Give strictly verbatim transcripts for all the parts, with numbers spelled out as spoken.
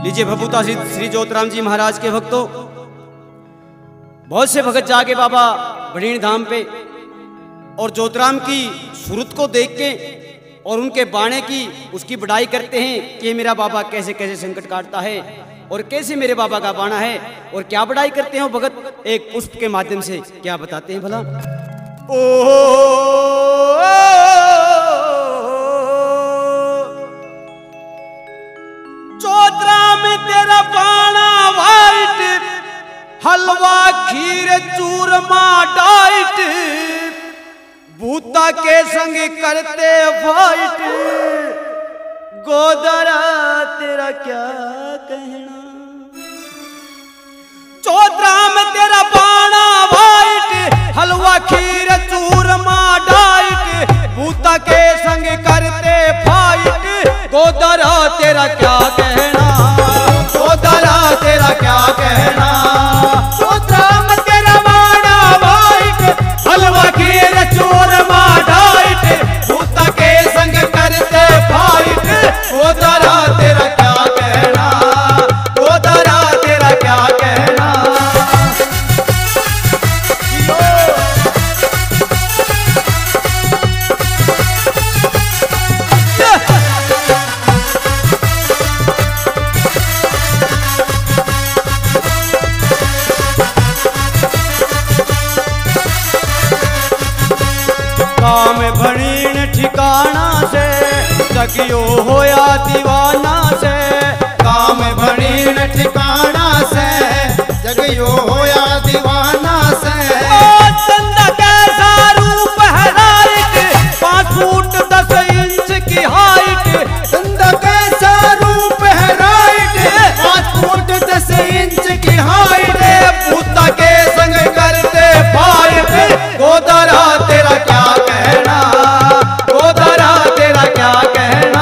लीजिए भभूता श्री ज्योतिराम जी महाराज के भक्तों, बहुत से भगत जाके बाबा बड़ीण धाम पे और ज्योतिराम की सूरत को देख के और उनके बाणे की उसकी बढ़ाई करते हैं कि मेरा बाबा कैसे कैसे संकट काटता है और कैसे मेरे बाबा का बाणा है, और क्या बढ़ाई करते हैं वो भगत एक पुष्प के माध्यम से क्या बताते हैं भला। ओ ज्योतिराम तेरा बाणा वाइट, हलवा खीर चूरमा डाइट, भूता के संग करते फाइट, गोदरा तेरा क्या कहना। ज्योतिराम तेरा बाणा वाइट, हलवा खीर चूरमा डाइट, भूता के संग करते फाइट, गोदरा तेरा क्या कहना, गोदरा तेरा क्या कहना। ज्योतिराम तेरा बाणा वाइट, हलवा खीर चूरमा डाइट, भूता के संग करते फाइट, गोदरा तेरा क्या कहना, गोदरा तेरा क्या कहना। काम भणीन ठिकाना से जगियो होया दीवाना से, काम भणीन ठिकाना से जगियो होया दीवाना से। ओ चंदा कैसा रूप है लाइट, पाँच फुट दस इंच की हाइट, चंदा कैसा रूप है राइट, पाँच फुट दस इंच की हाइट, भूता के संग करते फाइट, गोदरा तेरा क्या कहना, गोदरा तेरा क्या कहना।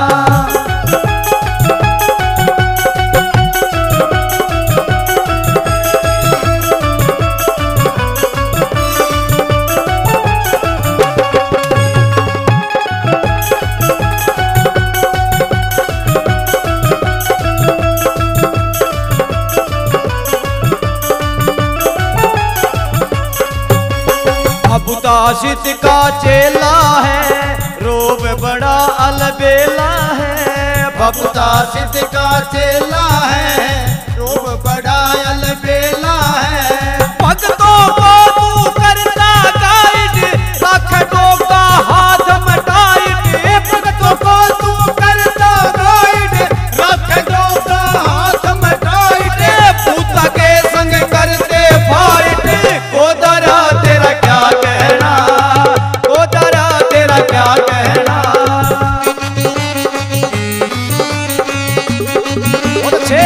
भभूता सिद्ध का चेला है, रोब बड़ा अलबेला है, भभूता सिद्ध का चेला है, रोब बड़ा अलबेला है। भक्तों को तू करता गाइड, रख डोका हाथ में टाइट, भक्तों को तू करता गाइड, रख डोका हाथ में टाइट, भूता के संग करते फाइट, गोदरा तेरा क्या कहना, गोदरा तेरा क्या कहना। बहुत अच्छे।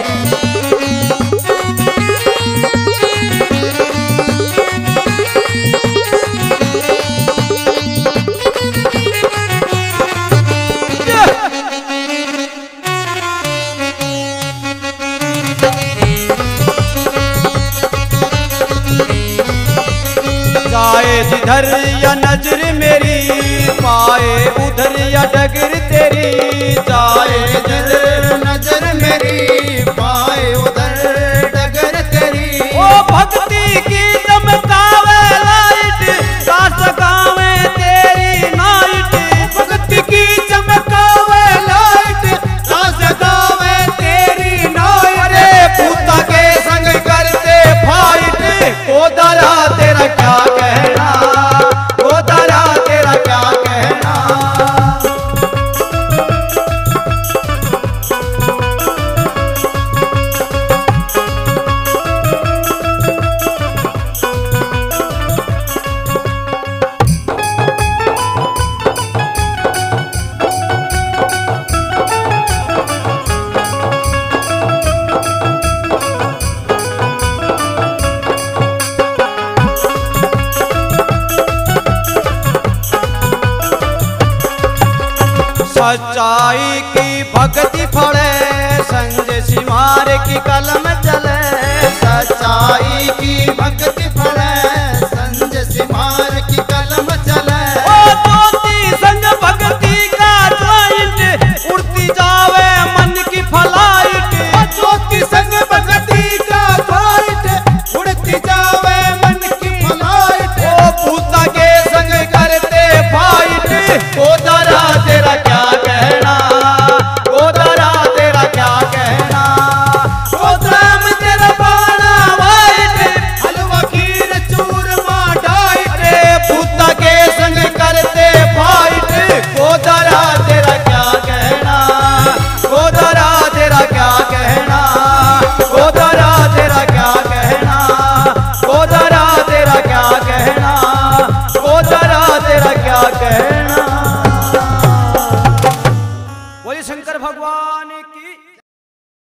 जाए जिधर या नजर मेरी, पाए उधर या डगर तेरी, जाए जिधर नजर मेरी, पाए उधर डगर तेरी। ओ भक्ति की चमकावे लाइट, सास गावे तेरी नाइट, भक्ति की चमकावे लाइट, सास गावे तेरी नाइट, अरे भूता के संग करते फाइट, गोदरा तेरा क्या कहना, गोदरा तेरा क्या कहना। सच्चाई की भक्ति फड़े, संजय सिमार की कलम चले,